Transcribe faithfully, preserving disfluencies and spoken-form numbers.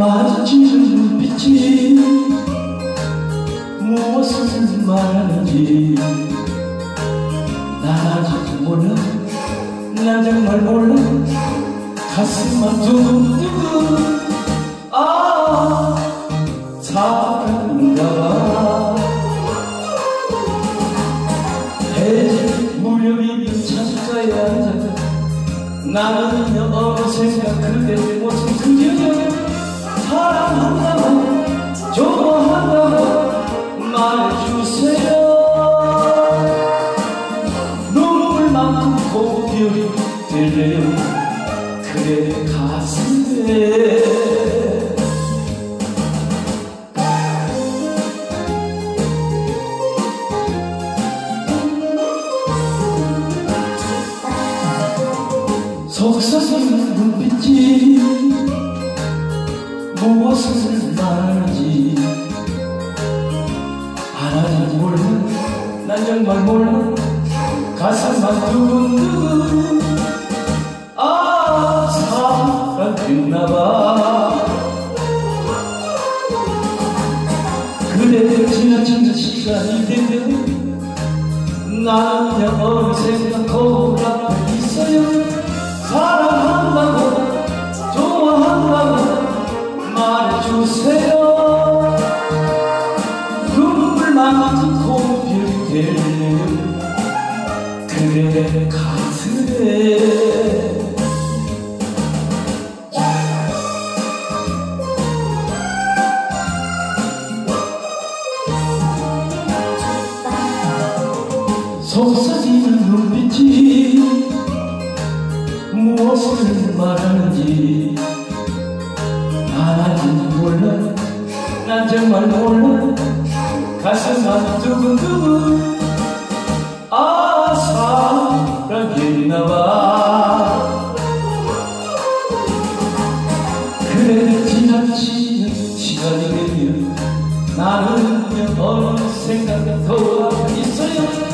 마주치는 눈빛이 무엇을 말하는지 난 아직 몰라. 난 정말 몰라. 가슴만 두근두근. 아, 사랑인가봐. 해질 무렵이면 창가에 앉아 나는 어느샌가 그대 모습 그려져. 사랑한다고 좋아한다고 말해주세요. 눈물만큼 고별이 들려요 그대 가슴에. 속삭이는 눈빛이 무엇을 말하는지 하나도 몰라. 난 정말 몰라. 가슴만 두근두근. 아, 사랑했나봐. 그대 지나친 시간이 되면 나는 어느샌가 거울 앞에 있어요. 사랑한다고 좋아한다고 말해주세요. 눈물만큼 고별이 되는 그대 가슴에. 속삭이는 눈빛이 무엇을 말하는지 아직 몰라. 난 정말 몰라. 가슴만 두근두근. 아, 사랑했나봐. 그래 지나치는 시간이 되면 나는 어느샌가 더 앞에 있어요.